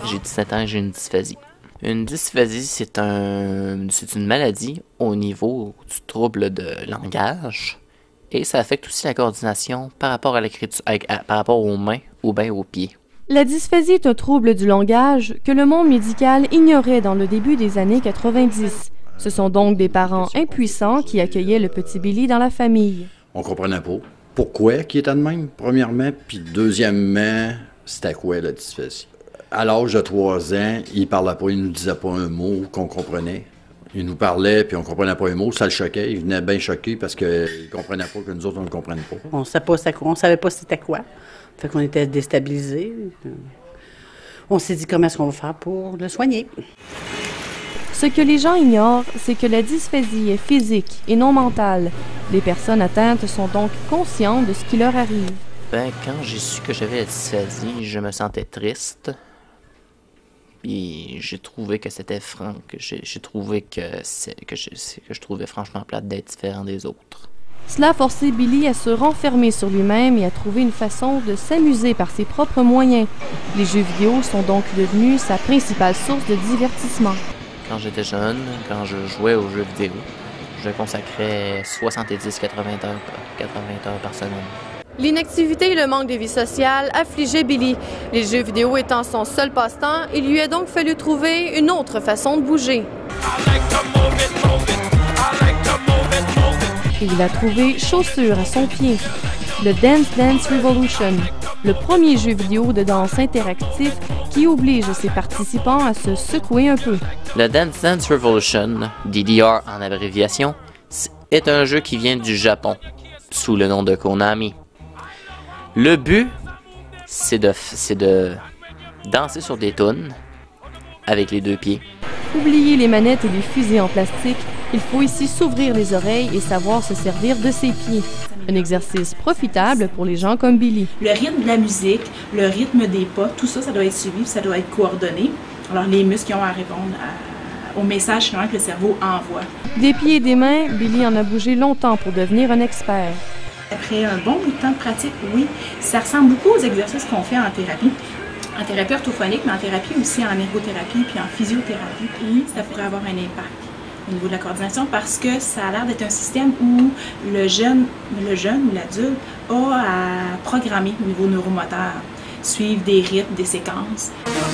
j'ai 17 ans et j'ai une dysphasie. Une dysphasie, c'est une maladie au niveau du trouble de langage et ça affecte aussi la coordination par rapport à l'écriture, par rapport aux mains ou bien aux pieds. La dysphasie est un trouble du langage que le monde médical ignorait dans le début des années 90. Ce sont donc des parents impuissants qui accueillaient le petit Billy dans la famille. On comprenait pas pourquoi il était de même, premièrement, puis deuxièmement, c'était quoi la dysphasie. À l'âge de 3 ans, il parlait pas, il nous disait pas un mot qu'on comprenait. Il nous parlait, puis on comprenait pas un mot, ça le choquait. Il venait bien choqué parce qu'il comprenait pas que nous autres, on ne comprenait pas. On savait pas c'était quoi. Fait qu'on était déstabilisés. On s'est dit comment est-ce qu'on va faire pour le soigner. Ce que les gens ignorent, c'est que la dysphasie est physique et non mentale. Les personnes atteintes sont donc conscientes de ce qui leur arrive. Quand j'ai su que j'avais la dysphasie, je me sentais triste. Puis j'ai trouvé que c'était franc, que j'ai trouvé que je trouvais franchement plate d'être différent des autres. Cela a forcé Billy à se renfermer sur lui-même et à trouver une façon de s'amuser par ses propres moyens. Les jeux vidéo sont donc devenus sa principale source de divertissement. Quand j'étais jeune, quand je jouais aux jeux vidéo, je consacrais 70-80 heures par semaine. L'inactivité et le manque de vie sociale affligeaient Billy. Les jeux vidéo étant son seul passe-temps, il lui a donc fallu trouver une autre façon de bouger. Il a trouvé chaussures à son pied, le Dance Dance Revolution, le premier jeu vidéo de danse interactif qui oblige ses participants à se secouer un peu. Le Dance Dance Revolution, DDR en abréviation, est un jeu qui vient du Japon, sous le nom de Konami. Le but, c'est de danser sur des tunes avec les 2 pieds. Oubliez les manettes et les fusées en plastique, il faut ici s'ouvrir les oreilles et savoir se servir de ses pieds. Un exercice profitable pour les gens comme Billy. Le rythme de la musique, le rythme des pas, tout ça, ça doit être suivi, ça doit être coordonné. Alors les muscles ont à répondre au message finalement que le cerveau envoie. Des pieds et des mains, Billy en a bougé longtemps pour devenir un expert. Après un bon bout de temps de pratique, oui, ça ressemble beaucoup aux exercices qu'on fait en thérapie. En thérapie orthophonique, mais en thérapie aussi, en ergothérapie puis en physiothérapie. Et ça pourrait avoir un impact au niveau de la coordination parce que ça a l'air d'être un système où le jeune ou l'adulte a à programmer au niveau neuromoteur, suivre des rythmes, des séquences.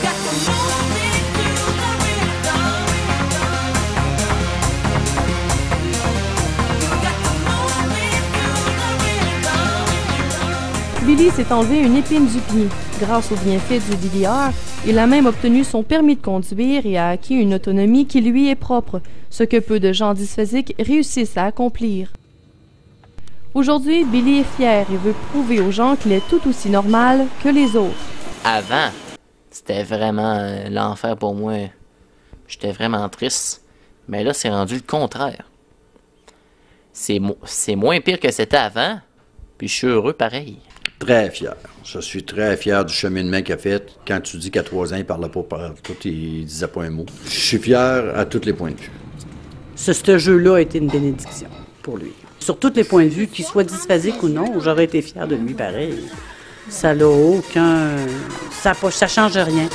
Billy s'est enlevé une épine du pied. Grâce aux bienfaits du DDR, il a même obtenu son permis de conduire et a acquis une autonomie qui lui est propre, ce que peu de gens dysphasiques réussissent à accomplir. Aujourd'hui, Billy est fier et veut prouver aux gens qu'il est tout aussi normal que les autres. Avant, c'était vraiment l'enfer pour moi. J'étais vraiment triste. Mais là, c'est rendu le contraire. C'est moins pire que c'était avant, puis je suis heureux pareil. Très fier. Je suis très fier du cheminement qu'il a fait. Quand tu dis qu'à 3 ans, il ne parlait pas partout, il disait pas un mot. Je suis fier à tous les points de vue. Ce jeu-là a été une bénédiction pour lui. Sur tous les points de vue, qu'il soit dysphasique ou non, j'aurais été fier de lui pareil. Ça n'a aucun... Ça change rien.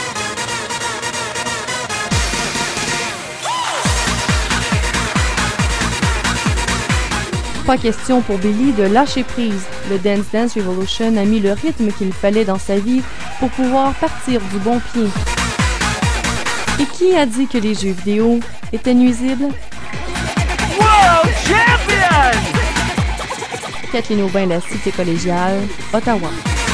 Pas question pour Billy de lâcher prise. Le Dance Dance Revolution a mis le rythme qu'il fallait dans sa vie pour pouvoir partir du bon pied. Et qui a dit que les jeux vidéo étaient nuisibles? World Champion! Kathleen Aubin, La Cité collégiale, Ottawa.